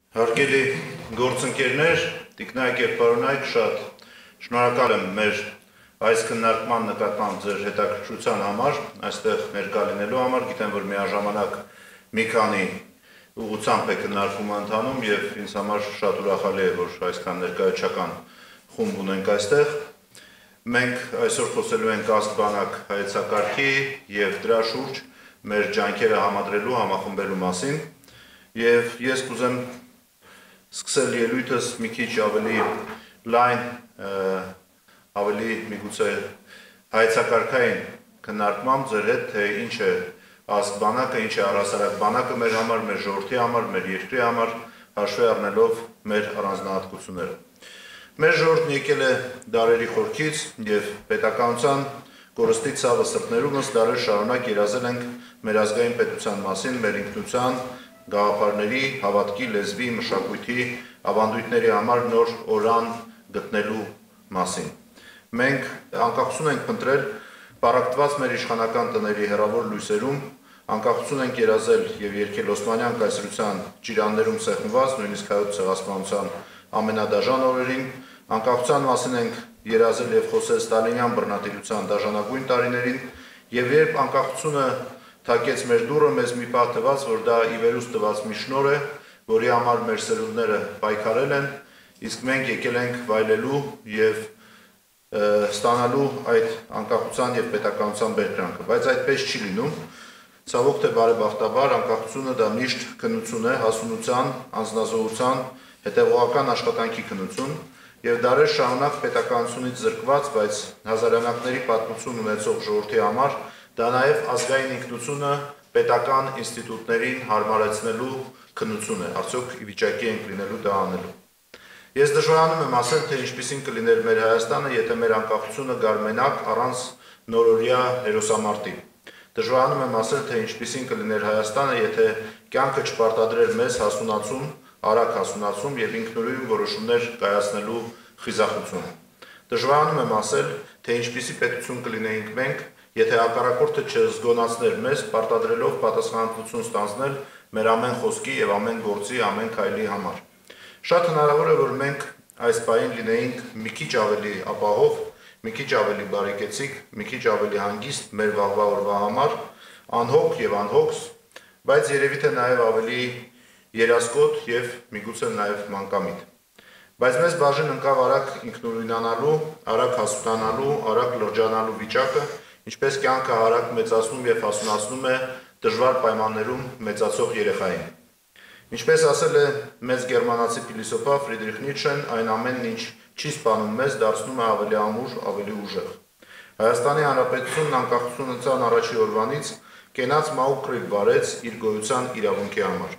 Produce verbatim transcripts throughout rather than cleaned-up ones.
Հարգելի գործընկերներ, տիկնայք և պարոնայք, շատ շնորհակալ եմ մեր այս քննարկման նկատմամբ ձեր հետաքրքրության համար, այստեղ ներկա լինելու համար, գիտեմ, որ միաժամանակ մի քանի ուղղությամբ է քննարկումը ընթանում և ինձ համար շատ ուրախալի է, որ այսքան ներկայացական խումբ ունենք այստեղ։ Մենք այսօր խոսելու ենք ազգ-բանակ հայեցակարգի և դրա շուրջ մեր ջանքերը համադրելու, համախմբելու մասին, և ես կուզեմ սկսել ելույթս մի քիչ ավելի լայն, ավելի միգուցե հայեցակարգային քննարկմամբ ձեր հետ, թե ինչ է ազգ-բանակը, ինչ է առհասարակ բանակը մեր համար, մեր ժողովրդի համար, մեր երկրի համար, հաշվի առնելով մեր առանձնահատկությունները։ Մեր ժողովուրդն եկել է դարերի խորքից և պետականության կորստի ցավը սրտներումս դարեր շարունակ երազել ենք մեր ազգային պետության մասին, մեր ինքնության, գաղափարների, հավատքի, լեզվի, մշակույթի, ավանդույթների համար նոր օրան գտնելու մասին։ Մենք անկախություն ենք փնտրել պառակտված մեր իշխանական տների հեռավոր լույսերում, անկախություն ենք երազել և երգել Օսմանյան կայսրության ճիրաններում սեղմված, նույնիսկ հայոց ցեղասպանության ամենադաժան օրերին, անկախության մասին ենք երազել և խոսել ստալինյան բռնատիրության դաժանագույն տարիներին, և երբ անկախությունը թակեց մեր դուռը, մեզ մի պահ թվաց, որ դա ի վերուս տված մի շնորհ է, որի համար մեր սերունդները պայքարել են, իսկ մենք եկել ենք վայելելու և ստանալու այդ անկախության և պետականության բերկրանքը, բայց այդպես չի լինում, ցավոք թե բարեբախտաբար, անկախությունը դա միշտ քննություն է, հասունության, անձնազոհության, հետևողական աշխատանքի քննություն, և դարեր շարունակ պետականությունից զրկված, բայց հազարամյակների պատմություն ունեցող ժողովրդի համար դա նաև ազգային ինքնությունը պետական ինստիտուտներին հարմարեցնելու քննություն է, արդյոք ի վիճակի ենք լինելու դա անելու։ Ես դժվարանում եմ ասել, թե ինչպիսին կլիներ մեր Հայաստանը, եթե մեր անկախությունը գար մենակ առանց նորօրյա հերոսամարտի։ Դժվարանում եմ ասել, թե ինչպիսին կլիներ Հայաստանը, եթե կյանքը չպարտադրեր մեզ հասունացում, արագ հասունացում և ինքնուրույն որոշումներ կայացնելու խիզախություն։ Դժվարանում եմ ասել, թե ինչպիսի պետություն կլինեինք մենք, եթե հակառակորդը չզգոնացներ մեզ, պարտադրելով պատասխանատվություն ստանձնել մեր ամեն խոսքի և ամեն գործի, ամեն քայլի համար։ Շատ հնարավոր է, որ մենք այս պահին լինեինք մի քիչ ավելի ապահով, մի քիչ ավելի բարեկեցիկ, մի քիչ ավելի հանգիստ մեր վաղվա օրվա համար, անհոգ և անհոգս, բայց երևի թե նաև ավելի երասկոտ և միգուցե նաև մանկամիտ։ Բայց մեզ բաժին ընկավ արագ ինքնուրույնանալու, արագ հասունանալու, արագ լրջանալու վիճակը, ինչպես կյանքը արագ մեծացնում և հասունացնում է դժվար պայմաններում մեծացող երեխային։ Ինչպես ասել է մեծ գերմանացի փիլիսոփա Ֆրիդրիխ Նիցշեն, այն ամենն ինչ չի սպանում մեզ, դարձնում է ավելի ամուր, ավելի ուժեղ։ Հայաստանի Հանրապետությունն անկախությունության առաջի օրվանից կենաց մահու կռիվ վարեց իր գոյության իրավունքի համար։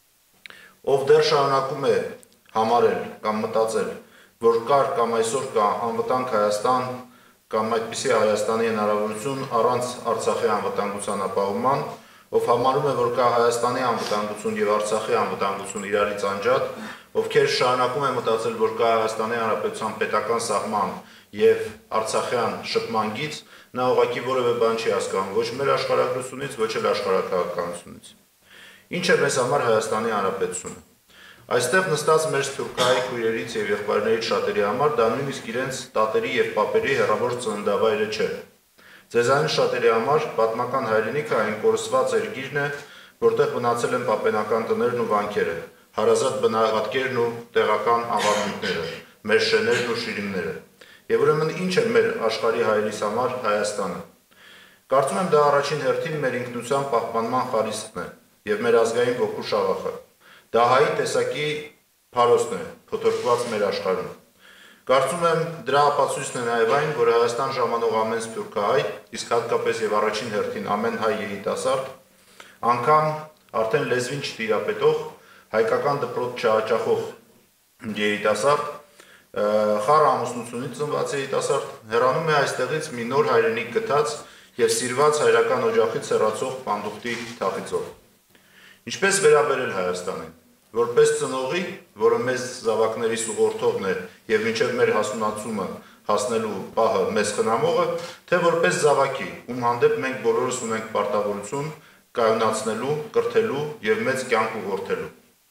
Ով դեռ շարունակում է համարել կամ մտածել, որ կար կամ այսօր կա անվտանգ Հայաստան կամ այդպիսի Հայաստանի հնարավորություն առանց Արցախի անվտանգության ապահովման, ով համարում է, որ կա Հայաստանի անվտանգություն և Արցախի անվտանգություն իրարից անջատ, ովքեր շարունակում են մտածել, որ կա Հայաստանի Հանրապետության պետական սահման և Արցախյան շփման գիծ, նա ուղղակի որևէ բան չի հասկանում, ոչ մեր աշխարհագրությունից, ոչ էլ աշխարհաքաղաքականությունից։ Ինչ է մեզ համար Հայաստանի Հանրապետությունը։ Այստեղ նստած մեր սփյուռքահայ քույրերից և եղբայրներից շատերի համար դա նույնիսկ իրենց տատերի և պապերի հեռավոր ծննդավայրը չէ։ Ձեզանից շատերի համար պատմական հայրենիքը այն կորսված երկիրն է, որտեղ մնացել են պապենական տներն ու վանքերը, հարազատ բնակատերն ու տեղական ավանդույթները, մեր շեներն ու շիրիմները։ Եվ ուրեմն ինչ է մեր աշխարհի հայրիս համար Հայաստանը։ Կարծում եմ դա առաջին հերթին մեր ինքնության պահպանման խարիսկն է և մեր ազգային ոգու շաղախը։ Դա հայի տեսակի փարոսն է, փոթորկված մեր աշխարհում։ Կարծում եմ դրա ապացույցն է նաև այն, որ Հայաստան ժամանող ամեն սփյուռքահայ, իսկ հատկապես և առաջին հերթին ամեն հայ երիտասարդ, անգամ արդեն լեզվին չտիրապետող, հայկական դպրոց չհաճախող երիտասարդ, խառը ամուսնությունից ծնված երիտասարդ, հեռանում է այստեղից մի նոր հայրենիք գտած և սիրված հայրական օջախից հեռացող պանդուխտի թախիծով։ Ինչպես վերաբերել Հայաստանին։ Որպես ծնողի, որը մեզ զավակներիս ուղղորդողն է և մինչև մեր հասունացումը հասնելու պահը մեզ խնամողը, թե որպես զավակի, ում հանդեպ մենք բոլորս ունենք պարտավորություն կայունացնելու, կրթելու և մեծ կյանք ուղղորդելու։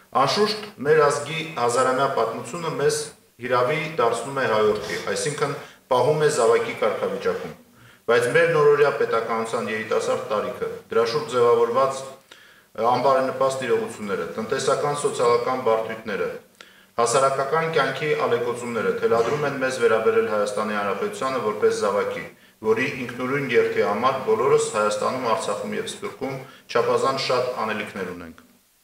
Անշուշտ մեր ազգի հազարամյա պատմությունը մեզ հիրավի դարձնում է հայորդի, այսինքն պահում է զավակի կարգավիճակում, բայց մեր նորօրյա պետականության երիտասարդ տարիքը, դրա շուրջ ձևավորված անբարենպաստ իրողությունները, տնտեսական սոցիալական բարդույթները, հասարակական կյանքի ալեկոծումները թելադրում են մեզ վերաբերել Հայաստանի Հանրապետությանը որպես զավակի, որի ինքնուրույն երթի համար բոլորս Հայաստանում, Արցախում և Սփյուռքում չափազանց շատ անելիքներ ունենք։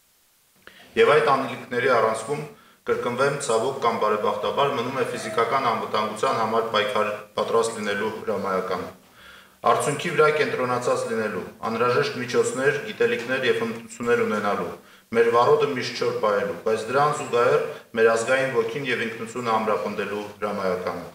Եվ այդ անելիքների առանցքում կրկնվեմ ցավոք կամ բարեբախտաբար մնում է ֆիզիկական անվտանգության համար պայքար պատրաստ լինելու հրամայականը։ Արդյունքի վրա կենտրոնացած լինելու, անհրաժեշտ միջոցներ, գիտելիքներ և հմտություններ ունենալու, մեր վարորդը միշտ չոր պահելու, բայց դրան զուգահեռ մեր ազգային ոգին և ինքնությունը ամրապնդելու հրամայականը։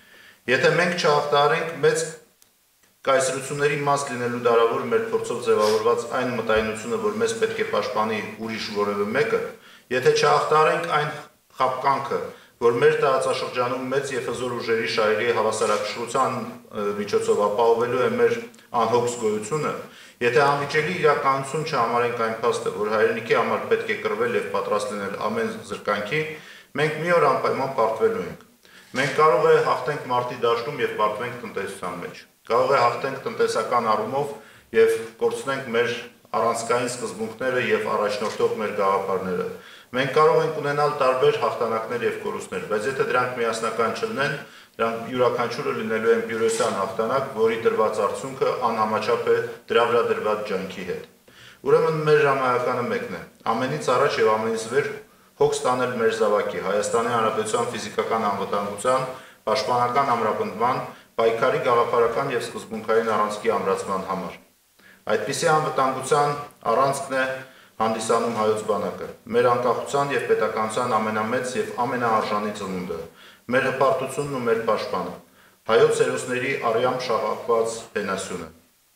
Եթե մենք չհաղթահարենք մեծ կայսրությունների մաս լինելու դարավոր մեր փորձով ձևավորված այն մտայնությունը, որ մեզ պետք է պաշտպանի ուրիշ որևէ մեկը, եթե չհաղթահարենք այն խաբկանքը, որ մեր տարածաշրջանում մեծ և հզոր ուժերի շահերի հավասարակշռության միջոցով ապահովելու է մեր անհոգս գոյությունը, եթե անվիճելի իրականություն չհամարենք այն փաստը, որ հայրենիքի համար պետք է կռվել և պատրաստ լինել ամեն զրկանքի, մենք մի օր անպայման պարտվելու ենք։ Մենք կարող է հաղթենք մարտի դաշտում և պարտվենք տնտեսության մեջ, կարող է հաղթենք տնտեսական առումով և կորցնենք մեր առանցքային սկզբունքները և առաջնորդող մեր գաղափարները։ Մենք կարող ենք ունենալ տարբեր հաղթանակներ և կորուստներ, բայց եթե դրանք միասնական չլինեն, դրանք յուրաքանչյուրը լինելու են բյուրեսյան հաղթանակ, որի տրված արդյունքը անհամաչափ է դրա վրա դրված ջանքի հետ։ Ուրեմն մեր հրամայականը մեկն է, ամենից առաջ և ամենից վեր հոգ ստանել մեր զավակի, Հայաստանի Հանրապետության ֆիզիկական անվտանգության, պաշտպանական ամրապնդման, պայքարի գաղափարական և սկզբունքային առանցքի ամրացման համար։ Այդպիսի անվտանգության առանցքն է հանդիսանում հայոց բանակը, մեր անկախության և պետականության ամենամեծ և ամենաարժանի ծնունդը, մեր հպարտությունն ու մեր պաշտպանը, հայոց հերոսների առյամբ շաղախված հենասյունը։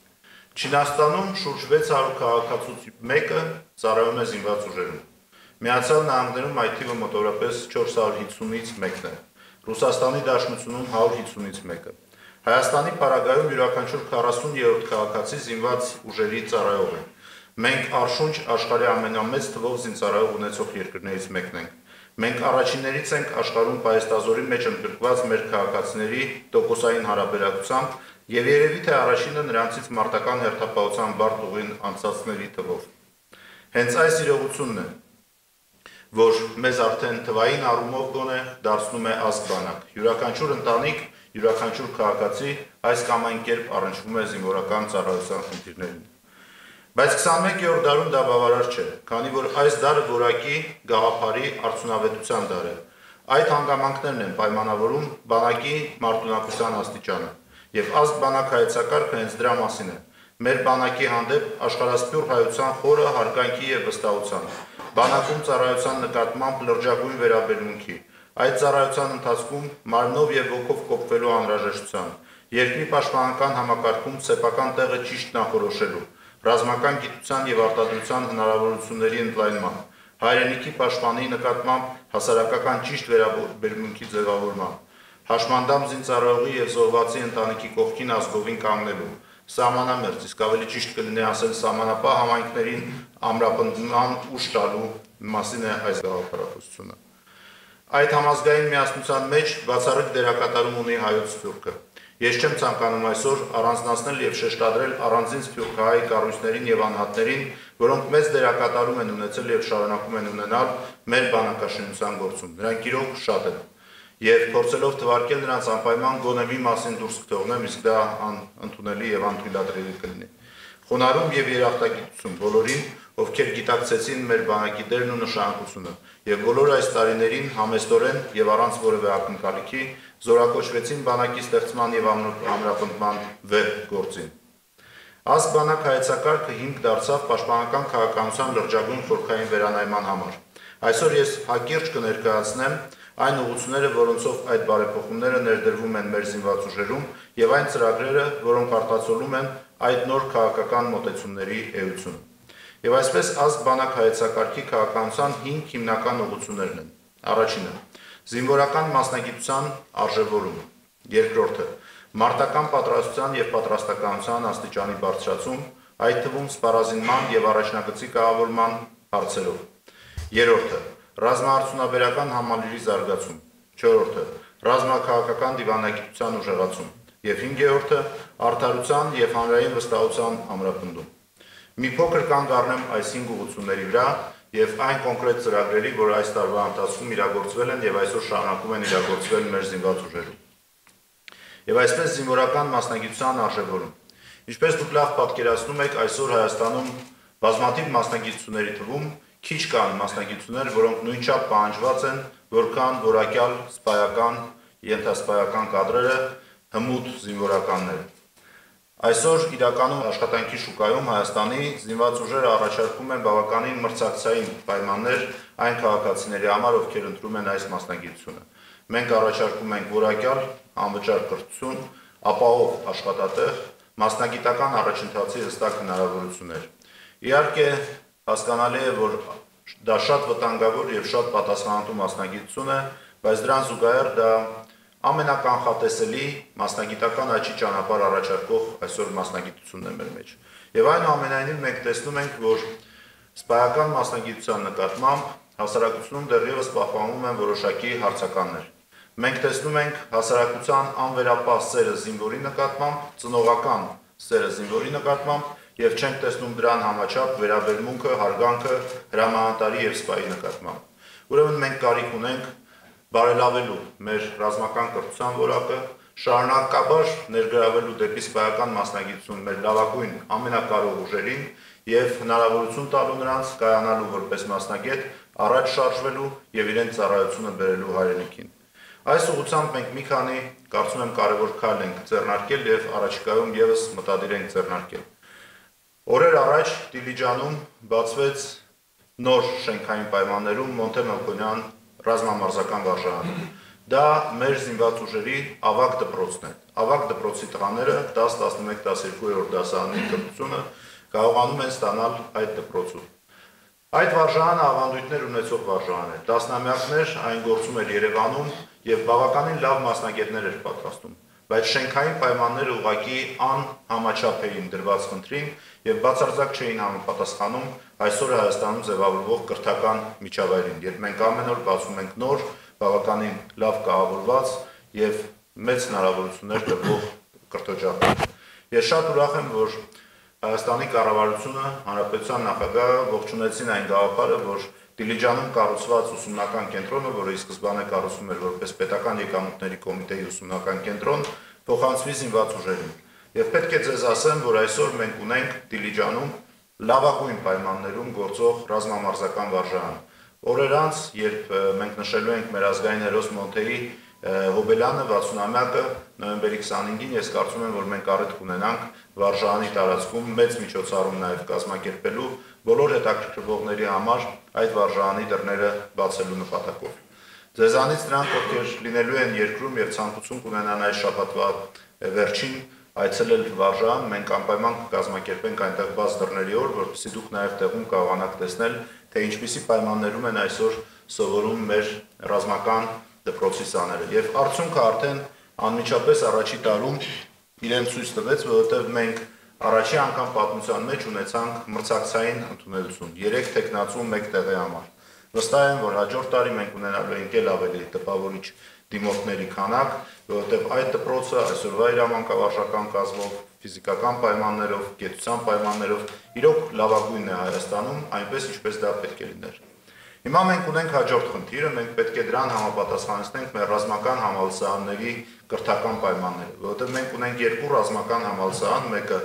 Չինաստանում շուրջ վեց հարյուր քաղաքացուց մեկը ծառայում է զինված ուժերում։ Միացյալ Նահանգներում այդ թիվը մոտավորապես չորս հարյուր հիսունից մեկն է, Ռուսաստանի Դաշնությունում հարյուր հիսունից մեկը։ Հայաստանի պարագայում յուրաքանչյուր քառասուներորդ քաղաքացի զինված ուժերի ծառայող է։ Մենք առշունչ աշխարհի ամենամեծ թվով զինծառայող ունեցող երկրներից մեկն ենք։ Մենք առաջիններից ենք աշխարհում պահեստազորի մեջ ընդգրկված մեր քաղաքացիների տոկոսային հարաբերակցությամբ և երևի թե առաջինը նրանցից մարտական հերթապահության բարդ ուղին անցածների թվով։ Հենց այս իրողությունն է, որ մեզ արդեն թվային առումով գոնե դարձնում է ազգ բանակ։ Յուրաքանչյուր ընտանիք, յուրաքանչյուր քաղաքացի այս կամ այն կերպ առնչվում է զինվորական ծառայության խնդիրներին։ Բայց քսանմեկերորդ դարում դա բավարար չէ, քանի որ այս դարը որակի, գաղափարի, արդյունավետության դար է։ Այդ հանգամանքներն են պայմանավորում բանակի մարտունակության աստիճանը, և ազգ բանակ հայեցակարգը հենց դրա մասին է։ Մեր բանակի հանդեպ աշխարհասփյուռ հայության խորը հարգանքի և վստահության, բանակում ծառայության նկատմամբ լրջագույն վերաբերմունքի, այդ ծառայության ընթացքում մարմնով և ոգով կոփվելու անհրաժեշտության, երկրի պաշտպանական համակարգում սեփական տեղը ճիշտ նախորոշելու, ռազմական գիտության և արտադրության հնարավորությունների ընդլայնման, հայրենիքի պաշտպանի նկատմամբ հասարակական ճիշտ վերաբերմունքի ձևավորման, հաշմանդամ զինծառայողի և զոհվածի ընտանիքի կողքին ազգովին կանգնելու, սահմանամերձ, իսկ ավելի ճիշտ կլինի ասել սահմանապահ համայնքներին ամրապնդման ուժ տալու մասին է այս գաղափարախոսությունը։ Այդ համազգային միասնության մեջ բացառիկ դերակատարում ունի հայոց սփյուռքը։ Ես չեմ ցանկանում այսօր առանձնացնել և շեշտադրել առանձին սփյուռքահայ կառույցներին և անհատներին, որոնք մեծ դերակատարում են ունեցել և շարունակում են ունենալ մեր բանակաշինության գործում։ Նրանք իրոք շատ են։ Եվ փորձելով թվարկել նրանց անպայման գոնե մի մասին դուրս կթողնեմ, իսկ դա անընդունելի և անթույլատրելի կլինի։ Խոնարհում և երախտագիտություն բոլորին, ովքեր գիտակցեցին մեր բանակի դերն ու նշանակությունը, և բոլոր այս տարիներին համեստորեն և առանց որևէ ակնկալիքի զորակոչվեցին բանակի ստեղծման և ամրապնդման վեհ գործին։ Ազգ բանակ հայեցակարգը հիմք դարձավ պաշտպանական քաղաքականության լրջագույն խորքային վերանայման համար։ Այսօր ես հակիրճ կներկայացնեմ այն ուղղությունները, որոնցով այդ բարեփոխումները ներդրվում են մեր զինված ուժերում, և այն ծրագրերը, որոնք արտացոլում են այդ նոր քաղաքական մոտեցումների էությունը։ Եվ այսպես ազգ բանակ հայեցակարգի քաղաքականության հինգ հիմնական ուղղություններն են։ Առաջինը՝ զինվորական մասնագիտության արժևորումը։ Երկրորդը՝ մարտական պատրաստության և պատրաստականության աստիճանի բարձրացում, այդ թվում սպառազինման և առաջնագծի կառավարման հարցերով։ Երրորդը՝ ռազմաարդյունաբերական համալիրի զարգացում։ Չորրորդը՝ ռազմաքաղաքական դիվանագիտության ուժեղացում։ Եվ հինգերորդը՝ արդարության և հանրային վստահության ամրապնդում։ Մի փոքր կանգ առնեմ այս հինգ ուղղությունների վրա և այն կոնկրետ ծրագրերի, որ այս տարվա ընթացքում իրագործվել են և այսօր շարունակում են իրագործվել մեր զինված ուժերում։ Եվ այսպես զինվորական մասնագիտության արժևորում։ Ինչպես դուք լավ պատկերացնում եք, այսօր Հայաստանում բազմաթիվ մասնագիտությունների թվում քիչ կան մասնագիտություններ, որոնք նույնչափ պահանջված են, որքան որակյալ սպայական, ենթասպայական կադրերը, հմուտ զինվորականները։ Այսօր իրականում աշխատանքի շուկայում Հայաստանի զինված ուժերը առաջարկում են բավականին մրցակցային պայմաններ այն քաղաքացիների համար, ովքեր ընտրում են այս մասնագիտությունը։ Մենք առաջարկում ենք որակյալ, անվճար կրթություն, ապահով աշխատատեղ, մասնագիտական առաջընթացի հստակ հնարավորություններ։ Իհարկե, հասկանալի է, որ դա շատ վտանգավոր և շատ պատասխանատու մասնագիտություն է, բայց դրան զուգահեռ դա ամենականխատեսելի մասնագիտական աճի ճանապարհ առաջարկող այսօր մասնագիտությունն է մեր մեջ։ Եվ այնուամենայնիվ մենք տեսնում ենք, որ սպայական մասնագիտության նկատմամբ հասարակությունում դեռևս պահպանվում են որոշակի հարցականներ։ Մենք տեսնում ենք հասարակության անվերապահ սերը զինվորի նկատմամբ, ծնողական սերը զինվորի նկատմամբ և չենք տեսնում դրան համաչափ վերաբերմունքը, հարգանքը հրամանատարի և սպայի նկատմամբ։ Ուրեմն մենք կարիք ունենք բարելավելու մեր ռազմական կրթության որակը, շարունակաբար ներգրավելու դեպի սպայական մասնագիտություն մեր լավագույն ամենակարող ուժերին և հնարավորություն տալու նրանց կայանալու որպես մասնագետ, առաջ շարժվելու և իրենց ծառայությունը բերելու հայրենիքին։ Այս ուղղությամբ մենք մի քանի, կարծում եմ, կարևոր քայլ ենք ձեռնարկել և առաջիկայում ևս մտադիր ենք ձեռնարկել։ Օրեր առաջ Դիլիջանում բացվեց նոր շենքային պայմաններում Մոնթե Մելքոնյան ռազմամարզական վարժարանը։ Դա մեր զինված ուժերի ավագ դպրոցն է։ Ավագ դպրոցի տղաները դաս, տասնմեկ, տասներկու դասարանի կրթությունը կարողանում են ստանալ այդ դպրոցում։ Այդ վարժարանը ավանդույթներ ունեցող վարժարան է։ Տասնամյակներ այն գործում էր Երևանում և բավականին լավ մասնագետներ էր պատրաստում, բայց շենքային պայմանները ուղղակի անհամաչափ էին դրված խնդրին և բացարձակ չէին համապատասխանում այսօր Հայաստանում ձևավորվող կրթական միջավայրին, երբ մենք ամեն օր բացում ենք նոր, բավականին լավ կահավորված և մեծ հնարավորություններ տրվող կրթօջախներ։ Ես շատ ուրախ եմ, որ Հայաստանի կառավարությունը, Հանրապետության նախագահը ողջունեցին այն գաղափարը, որ Դիլիջանում կառուցված ուսումնական կենտրոնը, որը ի սկզբանե կառուցվում էր որպես պետական եկամուտների կոմիտեի ուսումնական կենտրոն, փոխանցվի զինված ուժերին։ Եվ պետք է ձեզ ասեմ, որ այսօր մենք ունենք Դիլիջանում լավագույն պայմաններում գործող ռազմամարզական վարժարան։ Օրեր անց, երբ մենք նշելու ենք մեր ազգային հերոս Մոնթեի Հոբելյանը վաթսունամյակը նոյեմբերի քսանհինգին, ես կարծում եմ, որ մենք առիթ կունենանք վարժարանի տարածքում մեծ միջոցառում նաև կազմակերպելու բոլոր հետաքրքրվողների համար այդ վարժարանի դռները բացելու նպատակով։ Ձեզանից նրանք, ովքեր լինելու են երկրում և ցանկություն կունենան այս շաբաթվա վերջին այցելել վարժարան, մենք անպայման կկազմակերպենք այնտեղ բաց դռների օր, որպեսզի դուք նաև տեղում կարողանաք տեսնել, թե ինչպիսի պայմաններում են այսօր սովորում մեր ռազմական դպրոցի սաները։ Եվ արդյունքը արդեն անմիջապես առաջի տարում իրեն ցույց տվեց, որովհետև մենք առաջի անգամ պատմության մեջ ունեցանք մրցակցային ընդունելություն, երեք թեկնածու մեկ տեղի համար։ Վստահ եմ, որ հաջորդ տարի մենք ունենալու ենք էլ ավելի տպավորիչ դիմորդների քանակ, որովհետև այդ դպրոցը այսօրվա իր մանկավարժական կազմով, ֆիզիկական պայմաններով, գիտության պայմաններով իրոք լավագույնն է Հայաստանում, այնպես ինչպես դա պետք է լիներ։ Հիմա մենք ունենք հաջորդ խնդիրը, մենք պետք է դրան համապատասխանեցնենք մեր ռազմական համալսարանների կրթական պայմանները, որովհետև մենք ունենք երկու ռազմական համալսարան, մեկը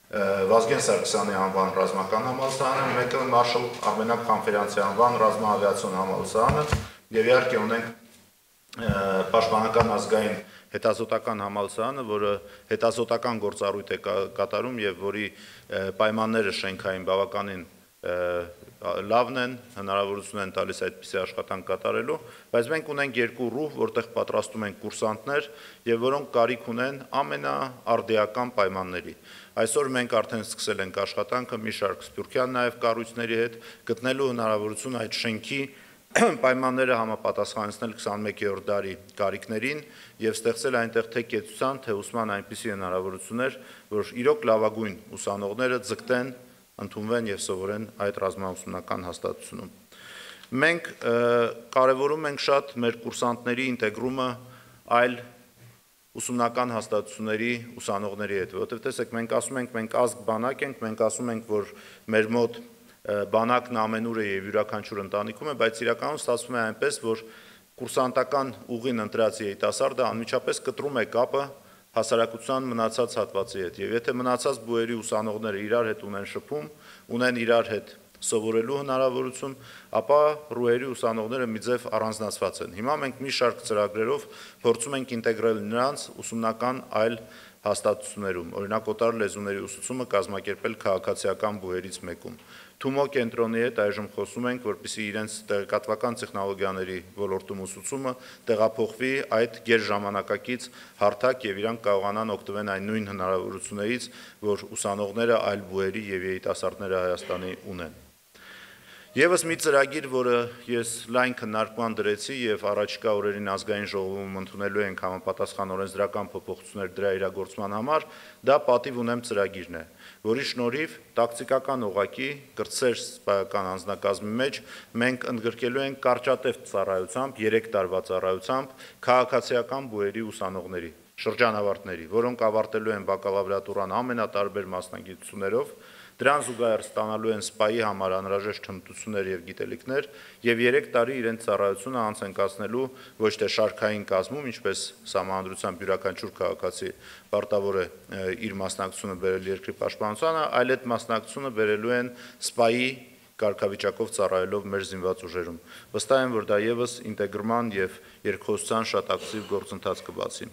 Վազգեն Սարգսյանի անվան ռազմական համալսարանը, մեկը Մարշալ Արմենակ Խանֆերանցի անվան ռազմաավիացիոն համալսարանը և իհարկե ունենք Պաշտպանական ազգային հետազոտական համալսարանը, որը հետազոտական գործառույթ է կատարում և որի պայմանները շենքային բավականին լավն են, հնարավորություն են տալիս այդպիսի աշխատանք կատարելու, բայց մենք ունենք երկու ռուհ, որտեղ պատրաստում ենք կուրսանտներ և որոնք կարիք ունեն ամենաարդիական պայմանների։ Այսօր մենք արդեն սկսել ենք աշխատանքը մի շարք սփյուռքյան նաև կառույցների հետ, գտնելու հնարավորություն այդ շենքի պայմանները համապատասխանեցնել քսանմեկերորդ դարի կարիքներին և ստեղծել այնտեղ թե կեցության, թե ուսման այնպիսի հնարավորություններ, որ իրոք լավագույն ուսանողները ձգտեն, ընդունվեն և սովորեն այդ ռազմաուսումնական հաստատությունում։ Մենք կարևորում ենք շատ մեր կուրսանտների ինտեգրումը այլ ուսումնական հաստատությունների ուսանողների հետ, որովհետև տեսեք, մենք ասում ենք, մենք ազգ բանակ ենք, մենք ասում ենք, որ մեր մոտ բանակն ամենուր է եւ յուրաքանչյուր ընտանիքում է, բայց իրականում ստացվում է այնպես, որ կուրսանտական ուղին ընտրած երիտասարդը անմիջապես կտրում է կապը հասարակության մնացած հատվածի հետ, եւ եթե մնացած բուհերի ուսանողները իրար հետ ունեն շփում, ունեն իրար հետ սովորելու հնարավորություն, ապա ռուհերի ուսանողները մի ձև առանձնացված են։ Հիմա մենք մի շարք ծրագրերով փորձում ենք ինտեգրել նրանց ուսումնական այլ հաստատություններում, օրինակ օտար լեզուների ուսուցումը կազմակերպել քաղաքացիական բուհերից մեկում։ Թումո կենտրոնի հետ այժմ խոսում ենք, որպեսզի իրենց տեղեկատվական տեխնոլոգիաների ոլորտում ուսուցումը տեղափոխվի այդ գերժամանակակից հարթակ եւ իրանք կարողանան օգտվել այն նույն հնարավորություններից, որ ուսանողները այլ բուհերի եւ երիտասարդները Հայաստանի ունեն։ Եվս մի ծրագիր, որը ես լայն քննարկման դրեցի եւ առաջիկա օրերին ազգային ժողովում ընդունելու ենք համապատասխան օրենսդրական փոփոխություններ դրա իրագործման համար, դա պատիվ ունեմ ծրագիրն է, որի շնորհիվ տակտիկական օղակի կրտսեր սպայական անձնակազմի մեջ մենք ընդգրկելու ենք կարճատև ծառայությամբ, երեք տարվա ծառայությամբ քաղաքացիական բուհերի ուսանողների, շրջանավարտների, որոնք ավարտելու են բակալավրիատուրան ամենատարբեր մասնագիտություններով, դրան զուգահեռ ստանալու են սպայի համար անհրաժեշտ հմտություններ եւ գիտելիքներ եւ երեք տարի իրենց ծառայությունը անց են կացնելու ոչ թե շարքային կազմում, ինչպես Սահմանադրությամբ յուրաքանչյուր քաղաքացի պարտավոր է իր մասնակցությունը բերել երկրի պաշտպանությանը, այլ այդ մասնակցությունը բերելու են սպայի կարգավիճակով ծառայելով մեր զինված ուժերում։ Վստահ եմ, որ դա եւս ինտեգրման եւ երկխոսության շատ ակտիվ գործընթաց կբացի։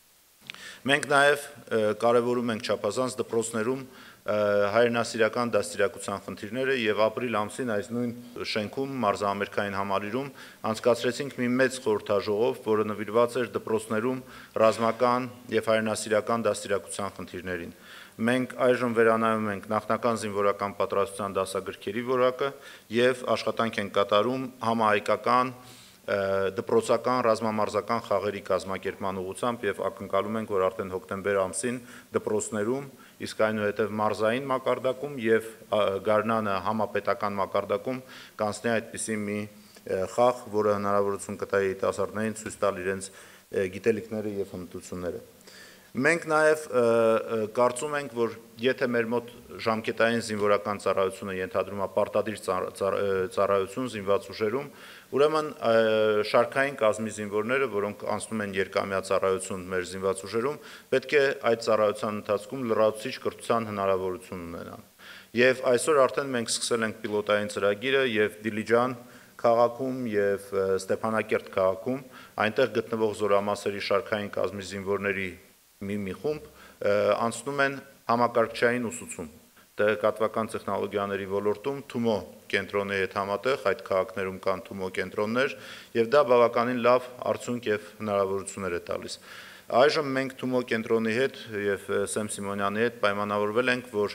Մենք նաեւ կարևորում ենք չափազանց դպրոցներում հայրենասիրական դաստիարակության խնդիրները եւ ապրիլ ամսին այս նույն շենքում մարզահամերգային համալիրում անցկացրեցինք մի մեծ խորհրդաժողով, որը նվիրված էր դպրոցներում ռազմական եւ հայրենասիրական դաստիարակության խնդիրներին։ Մենք այժմ վերանայում ենք նախնական զինվորական պատրաստության դասագրքերի որակը եւ աշխատանք ենք կատարում համահայկական դպրոցական ռազմամարզական խաղերի կազմակերպման ուղղությամբ եւ ակնկալում ենք, որ արդեն հոկտեմբեր ամսին դպրոցներում, իսկ այնուհետև մարզային մակարդակում եւ գարնանը համապետական մակարդակում կանցնի այդպիսի մի խաղ, որը հնարավորություն կտա երիտասարդներին ցույց տալ իրենց գիտելիքները եւ հմտությունները։ Մենք նաև կարծում ենք, որ եթե մեր մոտ ժամկետային զինվորական ծառայությունը ենթադրում է պարտադիր ծառայություն զինված ուժերում, ուրեմն շարքային կազմի զինվորները, որոնք անցնում են երկամյա ծառայություն մեր զինված ուժերում, պետք է այդ ծառայության ընթացքում լրացուցիչ կրթության հնարավորություն ունենան։ Եվ այսօր արդեն մենք սկսել ենք պիլոտային ծրագիրը եւ Դիլիջան քաղաքում եւ Ստեփանակերտ քաղաքում այնտեղ գտնվող զորամասերի շարքային կազմի զինվորների մի մի խումբ անցնում են համակարգչային ուսուցում տեղեկատվական տեխնոլոգիաների ոլորտում Թումո կենտրոնի հետ համատեղ այդ քաղաքներում կան Թումո կենտրոններ եւ դա բավականին լավ արդյունք եւ հնարավորություններ է տալիս։ Այժմ մենք Թումո կենտրոնի հետ եւ Սեմ Սիմոնյանի հետ պայմանավորվել ենք, որ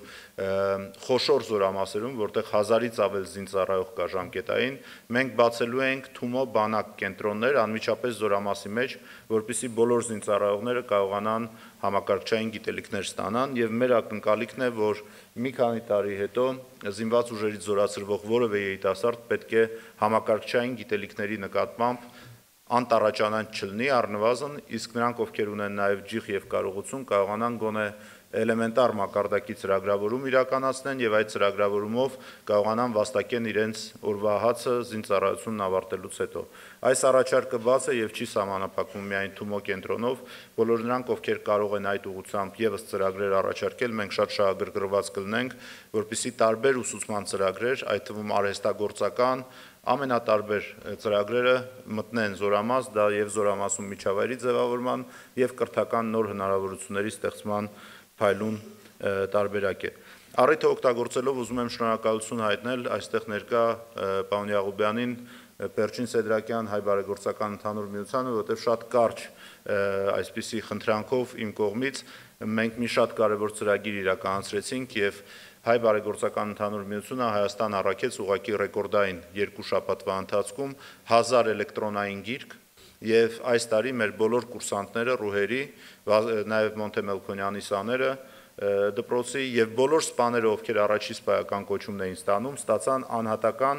խոշոր զորամասերում, որտեղ հազարից ավել զինծառայող կա ժամկետային, մենք բացելու ենք Թումո բանակ կենտրոններ անմիջապես զորամասի մեջ, որպեսզի բոլոր զինծառայողները կարողանան համակարգչային գիտելիքներ ստանան եւ մեր ակնկալիքն է, որ մի քանի տարի հետո զինված ուժերից զորացրվող որևէ երիտասարդ պետք է համակարգչային գիտելիքների նկատմամբ անտառաճանանչ չլինի առնվազն, իսկ նրանք, ովքեր ունեն նաև ջիղ եւ կարողություն, կարողանան գոնե էլեմենտար մակարդակի ծրագրավորում իրականացնեն եւ այդ ծրագրավորումով կարողանան վաստակեն իրենց օրվա հացը զինծառայությունն ավարտելուց հետո։ Այս առաջարկը բաց է եւ չի սահմանափակվում միայն Թումո կենտրոնով, բոլոր նրանք, ովքեր կարող են այդ ուղղությամբ եւս ծրագրեր առաջարկել, մենք շատ շահագրգռված կլինենք, որպեսզի տարբեր ուսուցման ծրագրեր, այդ թվում արհեստագործական ամենատարբեր ծրագրերը մտնեն զորամաս, դա եւ զորամասում միջավայրի ձևավորման եւ կրթական նոր հնարավորությունների ստեղծման փայլուն տարբերակ է։ Առիթը օգտագործելով ուզում եմ շնորհակալություն հայտնել այստեղ ներկա պարոն Յաղոբյանին, Պերճին Սեդրակյան հայ բարեգործական ընդհանուր միությանը, որովհետեւ շատ կարճ այսպիսի խնդրանքով իմ կողմից մենք մի շատ կարևոր ծրագիր իրականացրեցինք եւ Հայ բարեգործական ընդհանուր միությունը Հայաստան առաքեց ուղղակի ռեկորդային երկու շաբաթվա ընթացքում հազար էլեկտրոնային գիրք եւ այս տարի մեր բոլոր կուրսանտները ռուհերի, նաեւ Մոնտե Մելքոնյանի սաները դպրոցի եւ բոլոր սպաները, ովքեր առաջի սպայական կոչումն էին ստանում, ստացան անհատական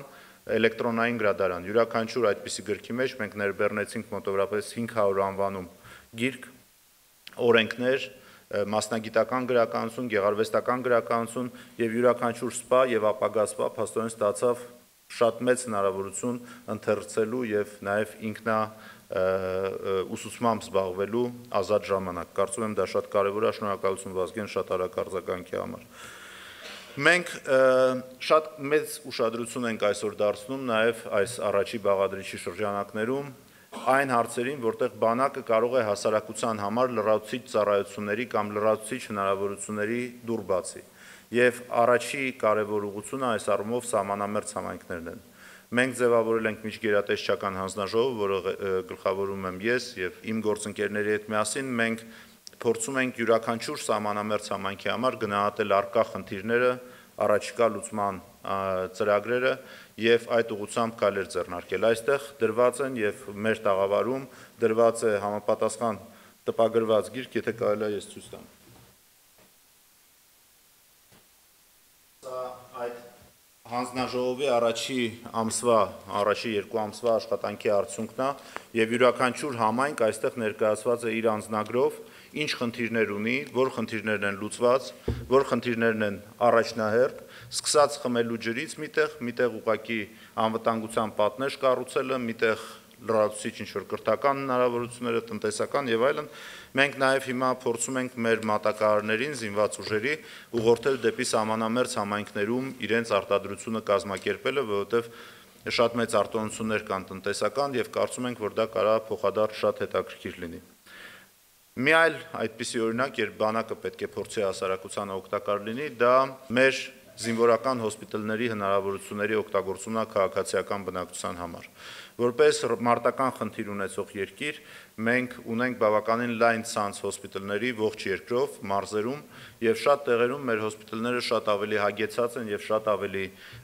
էլեկտրոնային գրադարան։ Յուրաքանչյուր այդպիսի գրքի մեջ մենք ներբեռնեցինք մոտավորապես հինգ հարյուր անվանում գիրք, օրենքներ, մասնագիտական գրականություն, գեղարվեստական գրականություն եւ յուրաքանչյուր սպա եւ ապագա սպա փաստորեն ստացավ շատ մեծ հնարավորություն ընթերցելու եւ նաեւ ինքնա ուսուցմամբ զբաղվելու ազատ ժամանակ։ Կարծում եմ դա շատ կարեւոր է, շնորհակալություն Վազգեն շատ արագ արձագանքի համար։ Մենք շատ մեծ ուշադրություն ենք այսօր դարձնում նաև այս առաջի բաղադրիչի շրջանակներում այն հարցերին, որտեղ բանակը կարող է հասարակության համար լրացուցիչ ծառայությունների կամ լրացուցիչ հնարավորությունների դուռ բացի։ Եվ առաջի կարևոր ուղղությունը այս առումով սահմանամերձ համայնքներն են։ Մենք ձևավորել ենք միջգերատեսչական հանձնաժողով, որը գլխավորում եմ ես եւ իմ գործընկերների հետ միասին մենք փորձում ենք յուրաքանչյուր սահմանամերձ համայնքի համար գնահատել առկա խնդիրները, առաջիկա լուծման ծրագրերը եւ այդ ուղղությամբ քայլեր ձեռնարկել։ Այստեղ դրված են եւ մեր տաղավարում դրված է համապատասխան տպագրված գիրք, եթե կարելի է ես ցույց տամ։ Սա այդ հանձնաժողովի առաջի ամսվա, առաջի երկու ամսվա աշխատանքի արդյունքն է եւ յուրաքանչյուր համայնք այստեղ ներկայացված է իր անձնագրով, ինչ խնդիրներ ունի, որ խնդիրներն են լուծված, որ խնդիրներն են առաջնահերթ, սկսած խմելու ջրից միտեղ, միտեղ ուղղակի անվտանգության պատնեշ կառուցելը, միտեղ լրացուցիչ ինչ-որ կրթական հնարավորությունները, տնտեսական եւ այլն, մենք նաեւ հիմա փորձում ենք մեր մատակարարներին, զինված ուժերի ուղղորդել դեպի սահմանամերձ համայնքներում իրենց արտադրությունը կազմակերպելը, որովհետեւ շատ մեծ արտոնություններ կան տնտեսական եւ կարծում ենք, որ դա կարող է փոխադարձ շատ հետաքրքիր լինի։ Մի այլ այդպիսի օրինակ, երբ բանակը պետք է փորձի հասարակությանը օգտակար լինի, դա մեր զինվորական հոսպիտալների հնարավորությունների օգտագործումն է քաղաքացիական բնակչության համար։ Որպես մարտական խնդիր ունեցող երկիր, մենք ունենք բավականին լայն ցանց հոսպիտալների ողջ երկրով, մարզերում եւ շատ տեղերում մեր հոսպիտալները շատ ավելի հագեցած են եւ շատ ավելի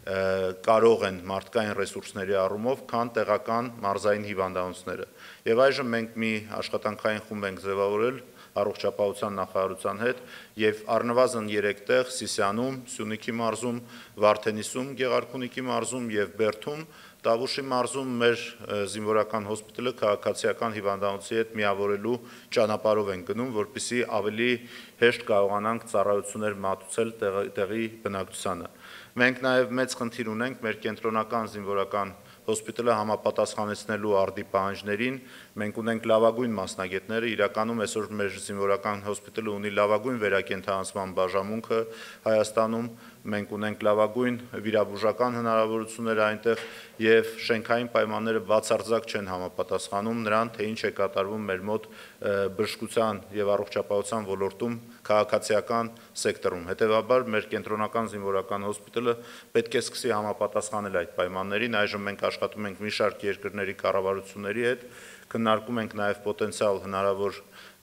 կարող են մարդկային ռեսուրսների առումով, քան տեղական մարզային հիվանդանոցները։ Եվ այժմ մենք մի աշխատանքային խումբ ենք ձևավորել առողջապահության նախարարության հետ եւ առնվազն երեք տեղ Սիսիանում, Սյունիքի մարզում, Վարդենիսում, Գեղարքունիքի մարզում եւ Բերդում, Տավուշի մարզում մեր զինվորական հոսպիտալը քաղաքացիական հիվանդանոցի հետ միավորելու ճանապարհով են գնում, որպեսզի ավելի հեշտ կարողանանք ծառայություններ մատուցել տեղի բնակչությանը։ Մենք նաեւ մեծ խնդիր ունենք մեր կենտրոնական զինվորական հոսպիտալը համապատասխանեցնելու արդի պահանջներին, մենք ունենք լավագույն մասնագետները, իրականում այսօր մեր զինվորական հոսպիտալը ունի լավագույն վերակենդանացման բաժանմունքը Հայաստանում, մենք ունենք լավագույն վիրաբուժական հնարավորություններ այնտեղ եւ շենքային պայմանները բացարձակ չեն համապատասխանում նրան, թե ինչ է կատարվում մեր մոտ բժշկության եւ առողջապահության ոլորտում քաղաքացիական սեկտորում։ Հետևաբար մեր կենտրոնական զինվորական հոսպիտալը պետք է սկսի համապատասխանել այդ պայմաններին։ Այժմ մենք աշխատում ենք մի շարք երկրների կառավարությունների հետ, քննարկում ենք նաեւ պոտենցիալ հնարավոր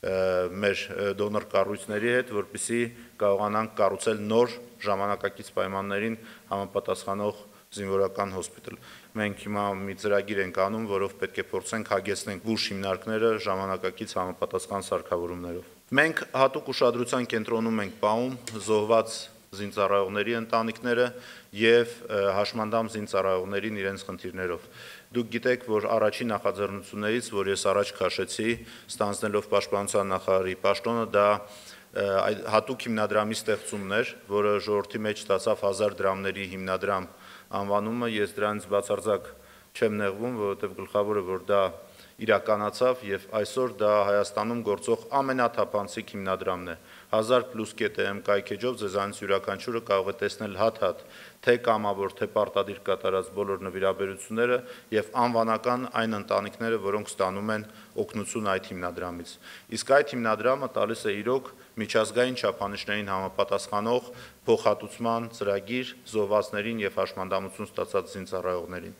մեր դոնոր կառույցների հետ, որպեսզի կարողանանք կառուցել նոր ժամանակակից պայմաններին համապատասխանող զինվորական հոսպիտալ։ Մենք հիմա մի ծրագիր ենք անում, որով պետք է փորձենք հագեցնենք բուժ հիմնարկները ժամանակակից համապատասխան սարքավորումներով։ Մենք հատուկ ուշադրության կենտրոնում ենք պահում զոհված զինծառայողների ընտանիքները եւ հաշմանդամ զինծառայողներին իրենց խնդիրներով։ Դուք գիտեք, որ առաջի նախաձեռնություններից, որ ես առաջ քաշեցի, ստանձնելով պաշտպանության նախարարի պաշտոնը, դա հատուկ հիմնադրամի ստեղծումն էր, որը ժողովրդի մեջ ստացավ հազար դրամների հիմնադրամ անվանումը, ես դրանից բացարձակ չեմ նեղվում, որովհետև գլխավորը, որ դա իրականացավ եւ այսօր դա Հայաստանում գործող ամենաթափանցիկ հիմնադրամն է։ հազար պլյուս կետեմ կայքեջով ձեզանից յուրաքանչյուրը կարող է տեսնել հատ-հատ թե կամավոր, թե պարտադիր կատարած բոլոր նվիրաբերությունները եւ անվանական այն ընտանիքները, որոնք ստանում են օգնություն այդ հիմնադրամից։ Իսկ այդ հիմնադրամը տալիս է իրոք միջազգային չափանիշներին համապատասխանող փոխհատուցման ծրագիր զոհվածներին եւ հաշմանդամություն ստացած զինծառայողներին։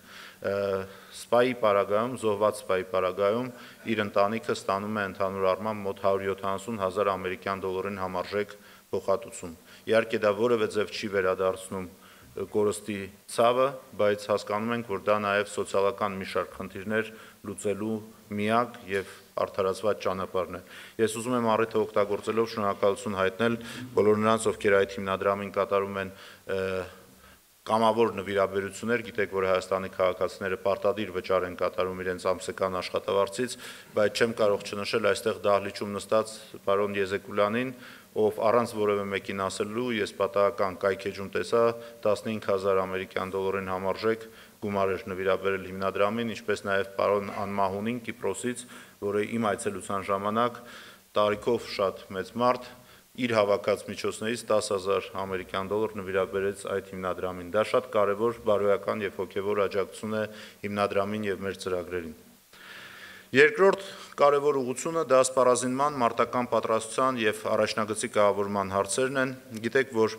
Սպայի պարագայում, զոհված սպայի պարագայում իր ընտանիքը ստանում է ընդհանուր առմամբ մոտ հարյուր յոթանասուն հազար ամերիկյան դոլարին համարժեք փոխհատուցում։ Իհարկե դա որևէ ձև չի վերադարձնում կորստի ցավը, բայց հասկանում ենք, որ դա նաև սոցիալական մի շարք խնդիրներ լուծելու միակ եւ արդարացված ճանապարհն է։ Ես ուզում եմ առիթը օգտագործելով շնորհակալություն հայտնել բոլոր նրանց, ովքեր այդ հիմնադրամին կատարում են կամավոր նվիրաբերություններ, գիտեք, որ Հայաստանի քաղաքացիները պարտադիր վճար են կատարում իրենց ամսական աշխատավարձից, բայց չեմ կարող չնշել այստեղ դահլիճում նստած պարոն Եզեկուլյանին, ով առանց որևէ մեկին ասելու, ես պատահական կայքեջում տեսա տասնհինգ հազար ամերիկյան դոլարին համարժեք գումար էր նվիրաբերել հիմնադրամին, ինչպես նաև պարոն Անմահունին Կիպրոսից, որը իմ այցելության ժամանակ տարիքով շատ մեծ մարդ իր հավաքած միջոցներից տասը հազար ամերիկյան դոլար նվիրաբերեց այդ հիմնադրամին։ Դա շատ կարևոր բարոյական եւ հոգեվոր աջակցություն է հիմնադրամին եւ մեր ծրագրերին։ Երկրորդ կարևոր ուղղությունը դա սպառազինման, մարտական պատրաստության եւ առաջնագծի կառավարման հարցերն են։ Գիտեք, որ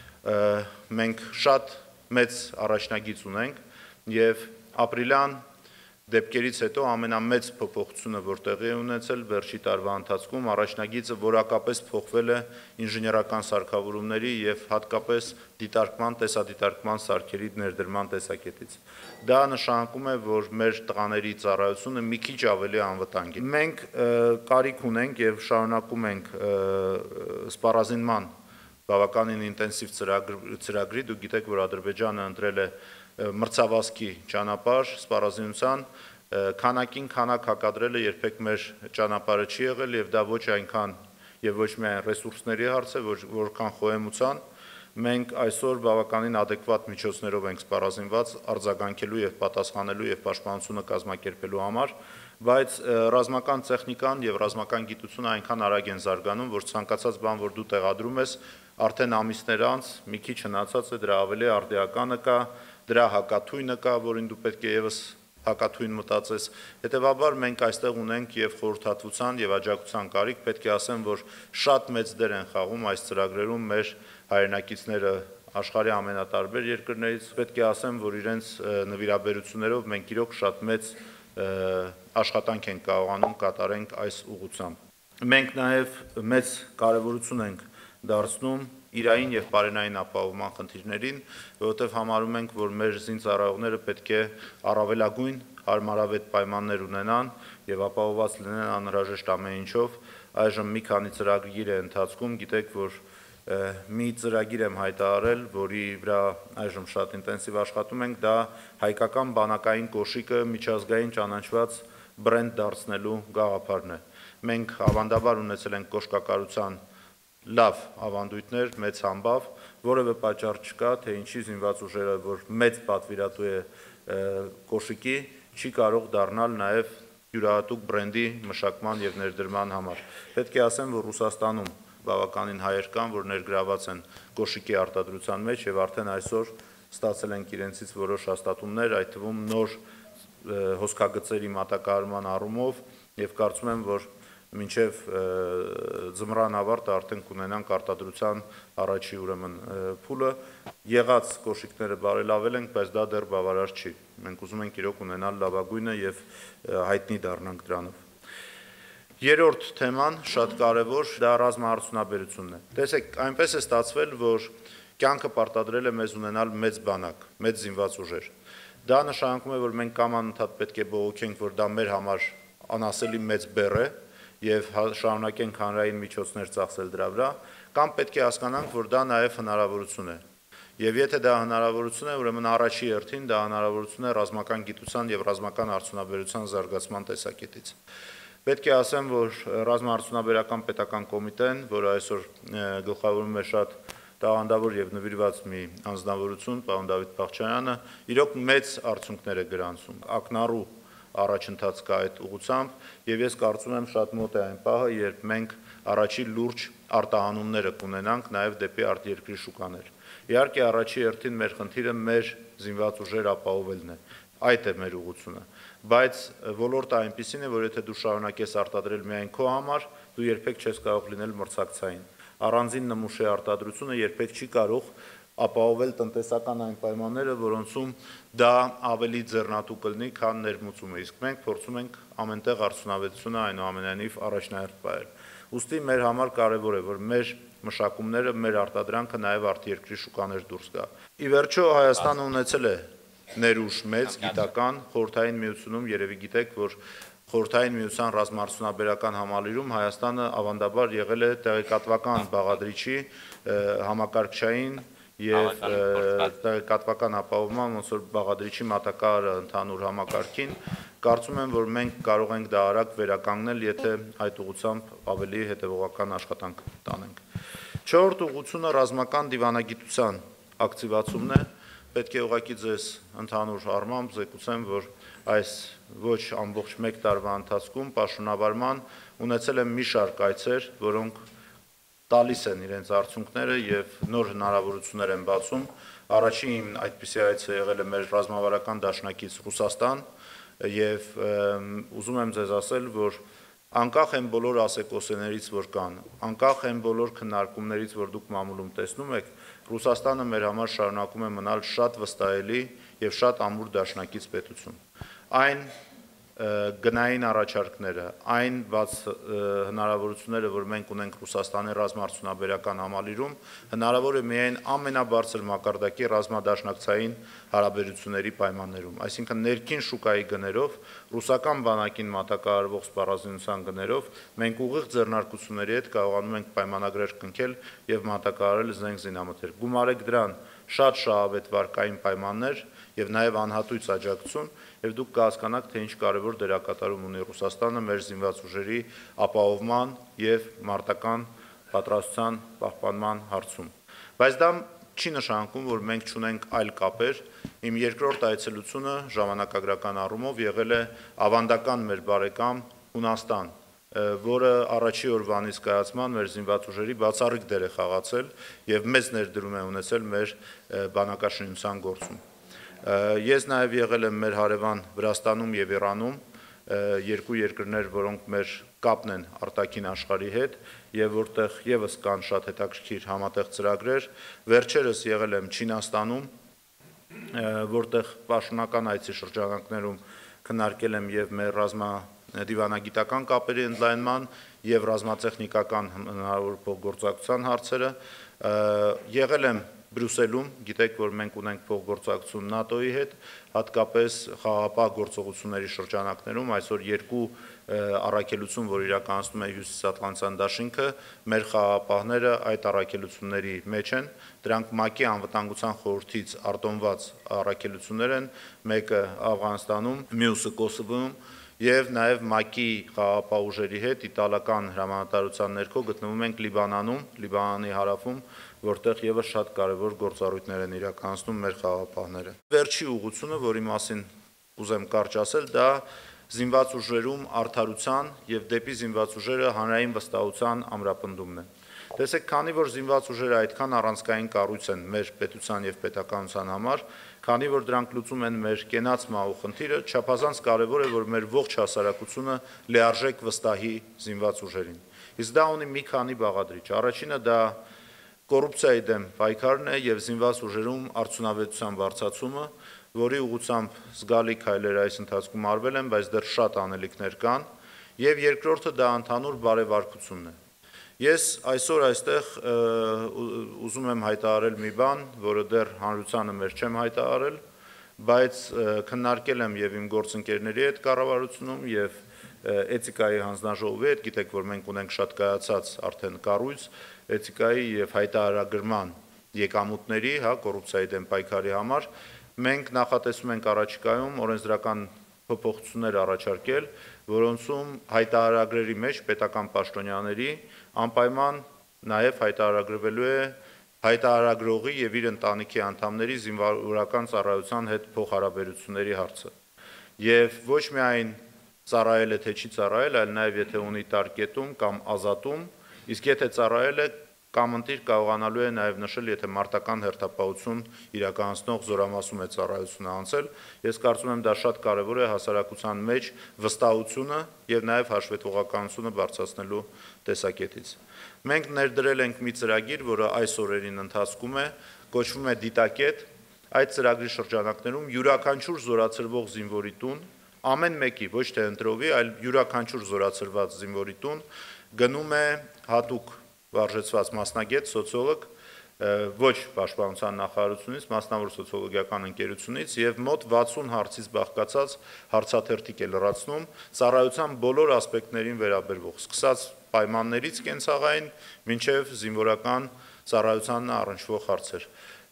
մենք շատ մեծ առաջնագիծ ունենք եւ ապրիլյան դեպքերից հետո ամենամեծ փոփոխությունը, որ տեղի է ունեցել վերջի տարվա ընթացքում, առաջնագիծը որակապես փոխվել է ինժեներական սարքավորումների եւ հատկապես դիտարկման, տեսադիտարկման սարքերի ներդրման տեսակետից։ Դա նշանակում է, որ մեր տղաների ծառայությունը մի քիչ ավելի անվտանգ է։ Մենք կարիք ունենք եւ շարունակում ենք սպառազինման բավականին ինտենսիվ ծրագրի, դուք գիտեք, որ Ադրբեջանը ընտրել է մրցավազքի ճանապարհ սպառազինության, քանակին քանակ հակադրելը երբեք մեր ճանապարհը չի եղել եւ դա ոչ այնքան եւ ոչ միայն ռեսուրսների հարց է, որքան խոհեմության։ Մենք այսօր բավականին adekvat միջոցներով ենք սպառազինված արձագանքելու եւ պատասխանելու եւ պաշտպանությունը կազմակերպելու համար, բայց ռազմական տեխնիկան եւ ռազմական գիտությունը այնքան արագ են զարգանում, որ ցանկացած բան, որ դու տեղադրում ես, արդեն ամիսներ անց մի քիչ հնացած է, դրա ավելի արդիականը կա, դրա հակաթույնը կա, որին դու պետք է եւս հակաթույն մտածես։ Հետևաբար մենք այստեղ ունենք եւ խորհրդատվության եւ աջակցության կարիք, պետք է ասեմ, որ շատ մեծ դեր են խաղում այս ծրագրերում մեր հայրենակիցները աշխարհի ամենատարբեր երկրներից, պետք է ասեմ, որ իրենց նվիրաբերություններով մենք իրոք շատ մեծ աշխատանք ենք կարողանում կատարենք այս ուղղությամբ։ Մենք նաեւ մեծ կարեւորություն ենք դարձնում իրային եւ բարենային ապահովման խնդիրներին, որովհետեւ համարում ենք, որ մեր զինծառայողները պետք է առավելագույն հարմարավետ պայմաններ ունենան եւ ապահովված լինեն անհրաժեշտ ամեն ինչով։ Այժմ մի քանի ծրագիր է ընթացքում, գիտեք, որ մի ծրագիր եմ հայտարարել, որի վրա այժմ շատ ինտենսիվ աշխատում ենք, դա հայկական բանակային կոշիկը միջազգային ճանաչված բրենդ դարձնելու գաղափարն է։ Մենք ավանդաբար ունեցել ենք կոշկակարության լավ ավանդույթներ, մեծ համբավ, որևէ պատճառ չկա, թե ինչի զինված ուժերը, որ մեծ պատվիրատու է կոշիկի, չի կարող դառնալ նաև յուրահատուկ բրենդի մշակման եւ ներդրման համար։ Պետք է ասեմ, որ Ռուսաստանում բավականին հայեր կան, որ ներգրաված են կոշիկի արտադրության մեջ եւ արդեն այսօր ստացել ենք իրենցից որոշ հաստատումներ, այդ թվում նոր հոսքագծերի մատակարարման առումով եւ կարծում եմ, որ մինչև ձմռան ավարտը արդեն կունենանք արտադրության առաջի ուրեմն փուլը, եղած կոշիկները բարելավել ենք, բայց դա դեռ բավարար չի։ Մենք ուզում ենք իրոք ունենալ լավագույնը եւ հայտնի դառնանք դրանով։ Երրորդ թեման շատ կարևոր, դա ռազմաարդյունաբերությունն է։ Տեսեք, այնպես է ստացվել, որ կյանքը պարտադրել է մեզ ունենալ մեծ բանակ, մեծ զինված ուժեր։ Դա նշանակում է, որ մենք կամ անընդհատ պետք է բողոքենք, որ դա մեր համար անասելի մեծ բեռ է եւ շարունակենք հանրային միջոցներ ծախսել դրա վրա, կամ պետք է հասկանանք, որ դա նաեւ հնարավորություն է։ Եվ եթե դա հնարավորություն է, ուրեմն առաջի հերթին դա հնարավորություն է ռազմական գիտության եւ ռազմական արդյունաբերության զարգացման տեսակետից։ Պետք է ասեմ, որ ռազմաարդյունաբերական պետական կոմիտեն, որը այսօր գլխավորում է շատ տաղանդավոր եւ նվիրված մի անձնավորություն, պարոն Դավիթ Բաղչարյանը, իրոք մեծ արդյունքներ է գրանցում։ Ակնառու առաջընթաց կա այդ ուղղությամբ եւ ես կարծում եմ շատ մոտ է այն պահը, երբ մենք առաջի լուրջ արտահանումները կունենանք նաեւ դեպի արտերկրի շուկաներ։ Իհարկե առաջի հերթին մեր խնդիրը մեր զինված ուժեր ապահովելն է։ Այդ է մեր ուղղությունը, բայց ոլորտը այնպիսին է, որ եթե դու շարունակես արտադրել միայն քո համար, դու երբեք չես կարող լինել մրցակցային։ Առանձին նմուշի արտադրությունը երբեք չի կարող ապահովել տնտեսական այն պայմանները, որոնցում դա ավելի ձեռնատու կլինի, քան ներմուծումը, իսկ մենք փորձում ենք ամենտեղ արդյունավետությունը այնուամենայնիվ առաջնահերթ պահել։ Ուստի մեր համար կարևոր է, որ մեր մշակումները, մեր արտադրանքը նաև արտերկրի շուկաներ դուրս գա։ Ի վերջո Հայաստանը ունեցել է ներուժ մեծ գիտական, խորհրդային միությունում երևի գիտեք, որ խորհրդային միության ռազմաարդյունաբերական համալիրում Հայաստանը ավանդաբար եղել է տեղեկատվական բաղադրիչի համակարգչային եւ տեղեկատվական ապահովման ոնց որ բաղադրիչի մատակարարը ընդհանուր համակարգին, կարծում եմ, որ մենք կարող ենք դա արագ վերականգնել, եթե այդ ուղղությամբ ավելի հետևողական աշխատանք տանենք։ Չորրորդ ուղղությունը ռազմական դիվանագիտության ակտիվացումն է, պետք է ուղղակի ձեզ ընդհանուր առմամբ զեկուցեմ, որ այս ոչ ամբողջ մեկ տարվա ընթացքում պաշտոնավարման ունեցել եմ մի շարք այցեր, որոնք տալիս են իրենց արդյունքները եւ նոր հնարավորություններ են բացում։ Առաջին այդպիսի այցը եղել է մեր ռազմավարական դաշնակից Ռուսաստան եւ ուզում եմ ձեզ ասել, որ անկախ են բոլոր ասեկոսեներից, որ կան, անկախ են բոլոր քննարկումներից, որ դուք մամուլում տեսնում եք, Ռուսաստանը մեր համար շարունակում է մնալ շատ վստահելի եւ շատ ամուր դաշնակից պետություն։ Այն գնային առաջարկները, այն բաց հնարավորությունները, որ մենք ունենք Ռուսաստանի ռազմաարդյունաբերական համալիրում, հնարավոր է միայն ամենաբարձր մակարդակի ռազմադաշնակցային հարաբերությունների պայմաններում, այսինքն ներքին շուկայի գներով, ռուսական բանակին մատակարարվող սպառազինության գներով, մենք ուղիղ ձեռնարկությունների հետ կարողանում ենք պայմանագրեր կնքել եւ մատակարարել զենք զինամթերք։ Գումարեք դրան շատ շահավետ վարկային պայմաններ եւ նաեւ անհատույց աջակցություն, եւ դուք կհասկանաք, թե ինչ կարեւոր դերակատարում ունի Ռուսաստանը մեր զինված ուժերի ապահովման եւ մարտական պատրաստության պահպանման հարցում։ Բայց դա չի նշանակում, որ մենք չունենք այլ կապեր։ Իմ երկրորդ այցելությունը ժամանակագրական առումով եղել է ավանդական մեր բարեկամ Հունաստան, որը առաջի օրվանից կայացման մեր զինված ուժերի բացառիկ դեր է խաղացել եւ մեծ ներդրում է ունեցել մեր բանակաշինության գործում։ Ես նաև եղել եմ մեր հարևան Վրաստանում եւ Իրանում, երկու երկրներ, որոնք մեր կապն են արտաքին աշխարհի հետ եւ որտեղ եւս կան շատ հետաքրքիր համատեղ ծրագրեր։ Վերջերս եղել եմ Չինաստանում, որտեղ պաշտոնական այցի շրջանակներում քննարկել եմ եւ մեր ռազմա դիվանագիտական կապերի ընդլայնման եւ ռազմատեխնիկական հնարավոր փոխգործակցության հարցերը, եղել եմ Բրյուսելում, գիտեք, որ մենք ունենք փոխգործակցություն ՆԱՏՕ-ի հետ, հատկապես խաղաղապահ գործողությունների շրջանակներում, այսօր երկու առաքելություն, որ իրականացնում է Հյուսիսատլանտյան դաշինքը, մեր խաղաղապահները այդ առաքելությունների մեջ են, դրանք ՄԱԿ-ի անվտանգության խորհրդից արտոնված առաքելություններ են, մեկը Աֆղանստանում, մյուսը Կոսովոյում, եւ նաեւ ՄԱԿ-ի խաղաղապահ ուժերի հետ իտալական հրամանատարության ներքո գտնվում ենք Լիբանանում, Լիբանանի հարավում, որտեղ եւս շատ կարեւոր գործառույթներ են իրականացնում մեր խաղաղապահները։ Վերջի ուղղությունը, որի մասին ուզեմ կարճ ասել, դա զինված ուժերում արդարության եւ դեպի զինված ուժերը հանրային վստահության ամրապնդումն է։ Տեսեք, քանի որ զինված ուժերը այդքան առանցքային կառույց են մեր պետության եւ պետականության համար, քանի որ դրանք լուծում են մեր կենաց մահու խնդիրը, չափազանց կարեւոր է, որ մեր ողջ հասարակությունը լիարժեք վստահի զինված ուժերին։ Իսկ դա ունի մի քանի բաղադրիչ։ Առաջինը դա կոռուպցիայի դեմ պայքարն է եւ զինված ուժերում արդյունավետության բարձրացումը, որի ուղղությամբ զգալի քայլեր այս ընթացքում արվել են, բայց դեռ շատ անելիքներ կան, եւ երկրորդը դա ընդհանուր բարեվարկությունն է։ Ես այսօր այստեղ ուզում եմ հայտարարել մի բան, որը դեռ հանրությանը մեր չեմ հայտարարել, բայց քննարկել եմ եւ իմ գործընկերների հետ կառավարությունում եւ էթիկայի հանձնաժողովի հետ, գիտեք, որ մենք ունենք շատ կայացած արդեն կառույց էթիկայի եւ հայտարարագրման եկամուտների, հա, կոռուպցիայի դեմ պայքարի համար, մենք նախատեսում ենք առաջիկայում օրենսդրական փոփոխություններ առաջարկել, որոնցում հայտարարագրերի մեջ պետական պաշտոնյաների անպայման նաև հայտարարագրվելու է հայտարարագրողի եւ իր ընտանիքի անդամների զինվորական ծառայության հետ փոխհարաբերությունների հարցը։ Եվ ոչ միայն ծառայել է, թե չի ծառայել, այլ նաև եթե ունի տարկետում կամ ազատում, իսկ եթե ծառայել է, կամ ընտիր կարողանալու է նաև նշել, եթե մարտական հերթապահություն իրականացնող զորամասում է ծառայությունը անցել, ես կարծում եմ դա շատ կարևոր է հասարակության մեջ վստահությունը եւ նաև հաշվետվողականությունը բարձրացնելու տեսակետից։ Մենք ներդրել ենք մի ծրագիր, որը այս օրերին ընթացքում է, կոչվում է Դիտակետ, այդ ծրագրի շրջանակներում յուրաքանչյուր զորացրվող զինվորի տուն, ամեն մեկի, ոչ թե ընտրովի, այլ յուրաքանչյուր զորացրված զինվորի տուն գնում է հատուկ վարժեցված մասնագետ, սոցիոլոգ, ոչ պաշտպանության նախարարությունից, մասնավոր սոցիոլոգիական ընկերությունից եւ մոտ վաթսուն հարցից բաղկացած հարցաթերթիկ է լրացնում ծառայության բոլոր ասպեկտներին վերաբերվող, սկսած պայմաններից կենցաղային մինչև զինվորական ծառայությանն առնչվող հարցեր։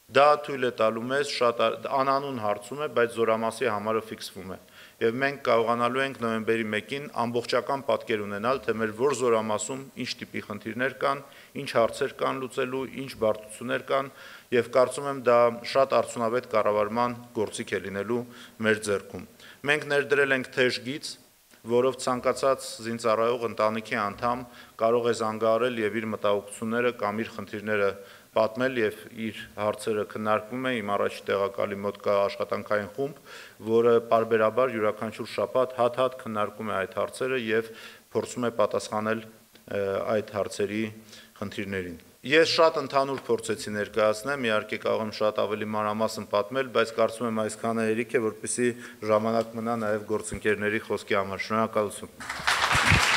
Դա թույլ է տալու մեզ շատ անանուն հարցում է, բայց զորամասի համարը ֆիքսվում է։ Եվ մենք կարողանալու ենք նոյեմբերի մեկին ամբողջական պատկեր ունենալ, թե մեր որ զորամասում ինչ տիպի խնդիրներ կան, ինչ հարցեր կան լուծելու, ինչ բարդություններ կան, եւ կարծում եմ դա շատ արդյունավետ կառավարման գործիք է լինելու մեր ձեռքում։ Մենք ներդրել ենք թեժ գիծ, որով ցանկացած զինծառայող ընտանիքի անդամ կարող է զանգահարել եւ իր մտահոգությունները կամ իր խնդիրները պատմել եւ իր հարցերը քննարկվում է։ Իմ առաջի տեղակալի մոտ կա աշխատանքային խումբ, որը պարբերաբար յուրաքանչյուր շաբաթ հատ-հատ քննարկում է այդ հարցերը եւ փորձում է պատասխանել այդ հարցերի խնդիրներին։ Ես շատ ընդհանուր փորձեցի ներկայացնեմ, իհարկե կարող եմ շատ ավելի մանրամասն պատմել, բայց կարծում եմ այսքանը հերիք է, որպեսզի ժամանակ մնա նաեւ գործընկերների խոսքի համար։ Շնորհակալություն։